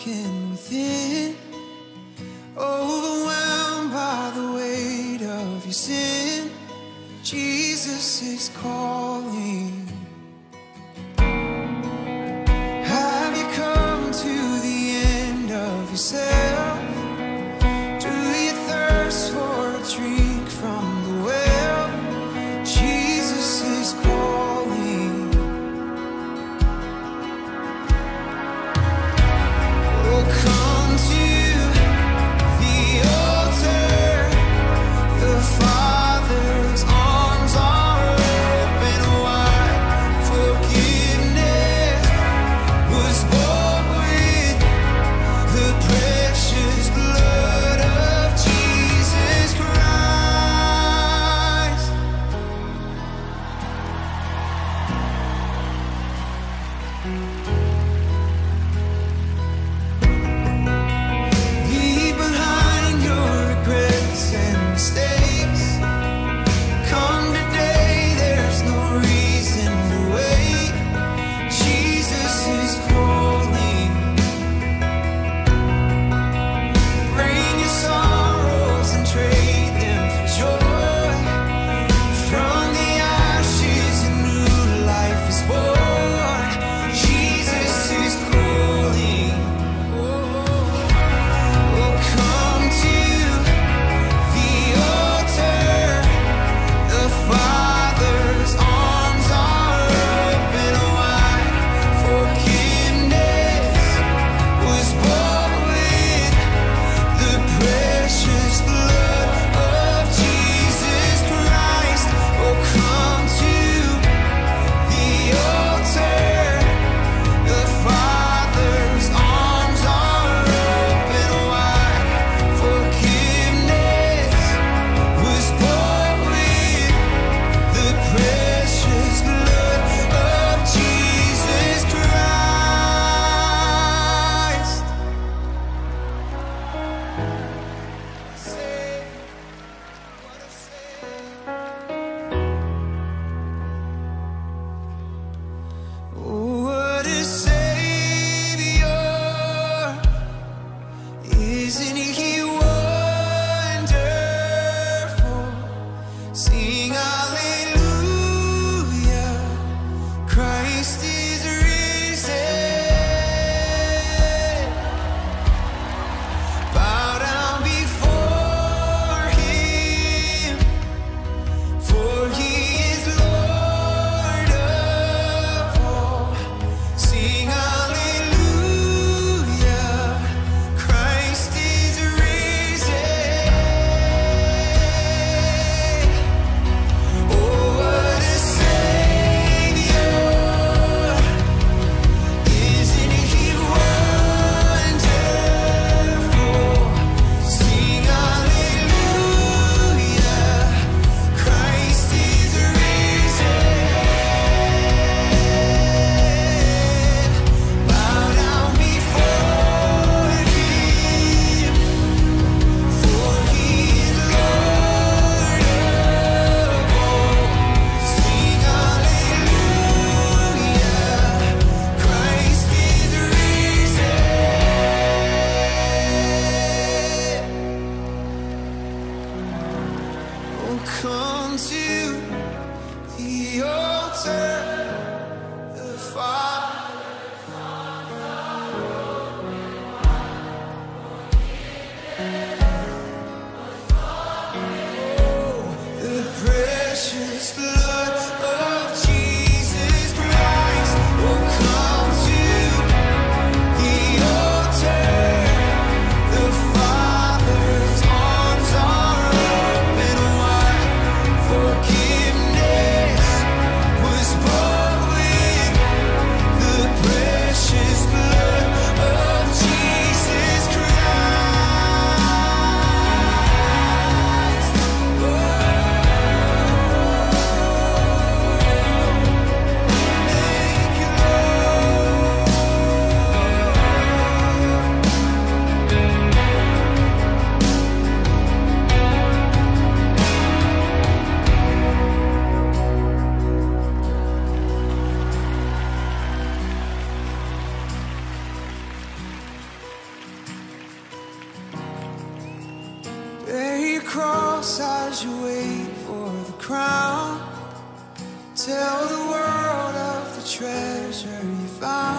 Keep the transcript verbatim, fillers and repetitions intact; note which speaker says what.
Speaker 1: broken within, overwhelmed by the weight of your sin. Jesus is calling. Have you come to the end of yourself? Do you thirst for a drink from the well? Jesus is calling. Oh, come to the altar. The Father's arms are open wide. Forgiveness was bought with the prayer. cross as you wait for the crown. Tell the world of the treasure you found.